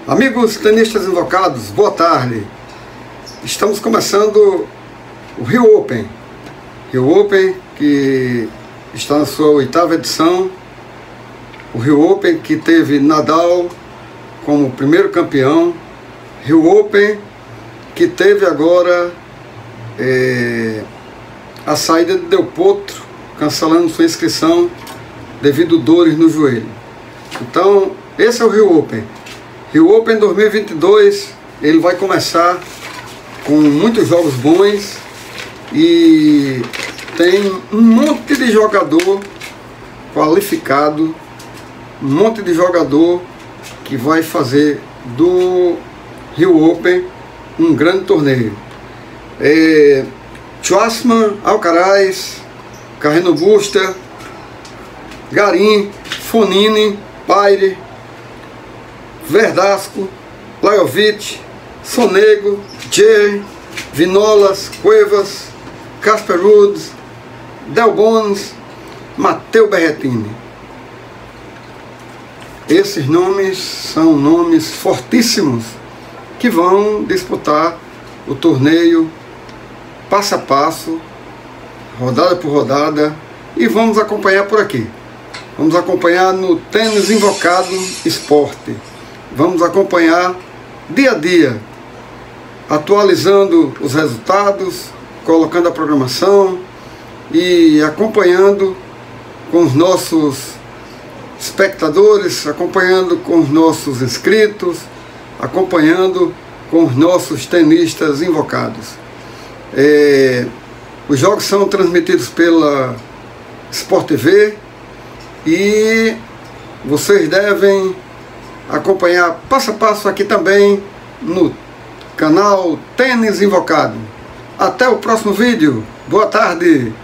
Amigos tenistas invocados, boa tarde. Estamos começando o Rio Open. Rio Open que está na sua 8ª edição. O Rio Open que teve Nadal como primeiro campeão. Rio Open que teve agora a saída de Del Potro, cancelando sua inscrição devido a dores no joelho. Então, esse é o Rio Open. Rio Open 2022, ele vai começar com muitos jogos bons e tem um monte de jogador qualificado, um monte de jogador que vai fazer do Rio Open um grande torneio. Schwartzman, Alcaraz, Carreno Busta, Garim, Fonini, Paire, Verdasco, Lajovic, Sonego, Jerry, Vinolas, Cuevas, Casper Ruud, Delbonis, Matteo Berrettini. Esses nomes são nomes fortíssimos que vão disputar o torneio passo a passo, rodada por rodada, e vamos acompanhar por aqui. Vamos acompanhar no Tênis Invocado Esporte. Vamos acompanhar dia a dia, atualizando os resultados, colocando a programação e acompanhando com os nossos espectadores, acompanhando com os nossos inscritos, acompanhando com os nossos tenistas invocados. Os jogos são transmitidos pela Sport TV e vocês devem acompanhar passo a passo aqui também no canal Tênis Invocado. Até o próximo vídeo. Boa tarde!